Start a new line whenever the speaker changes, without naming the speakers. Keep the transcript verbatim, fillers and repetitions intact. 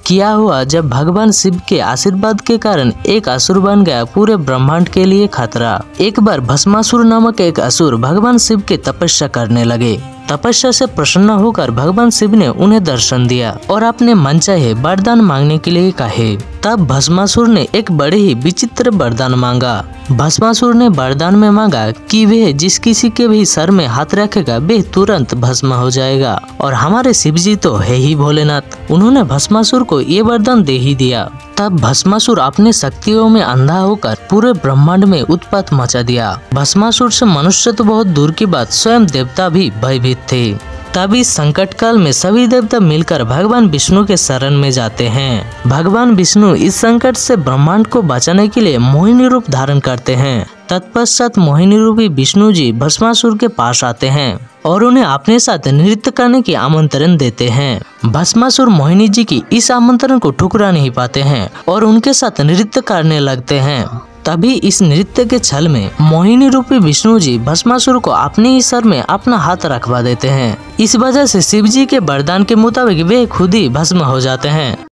किया हुआ जब भगवान शिव के आशीर्वाद के कारण एक असुर बन गया पूरे ब्रह्मांड के लिए खतरा। एक बार भस्मासुर नामक एक असुर भगवान शिव की तपस्या करने लगे। तपस्या से प्रसन्न होकर भगवान शिव ने उन्हें दर्शन दिया और अपने मनचाहे वरदान मांगने के लिए कहे। तब भस्मासुर ने एक बड़े ही विचित्र वरदान मांगा। भस्मासुर ने वरदान में मांगा कि वह जिस किसी के भी सर में हाथ रखेगा वह तुरंत भस्म हो जाएगा, और हमारे शिव जी तो है ही भोलेनाथ। उन्होंने भस्मासुर को ये वरदान दे ही दिया। तब भस्मासुर अपने शक्तियों में अंधा होकर पूरे ब्रह्मांड में उत्पात मचा दिया। भस्मासुर से मनुष्य तो बहुत दूर की बात, स्वयं देवता भी भयभीत थे। तब इस संकट काल में सभी देवता मिलकर भगवान विष्णु के शरण में जाते हैं। भगवान विष्णु इस संकट से ब्रह्मांड को बचाने के लिए मोहिनी रूप धारण करते हैं। तत्पश्चात मोहिनी रूपी विष्णु जी भस्मासुर के पास आते हैं और उन्हें अपने साथ नृत्य करने की आमंत्रण देते हैं। भस्मासुर मोहिनी जी की इस आमंत्रण को ठुकरा नहीं पाते हैं और उनके साथ नृत्य करने लगते हैं। तभी इस नृत्य के छल में मोहिनी रूपी विष्णु जी भस्मासुर को अपने ही सर में अपना हाथ रखवा देते हैं। इस वजह से शिव जी के वरदान के मुताबिक वे खुद ही भस्म हो जाते हैं।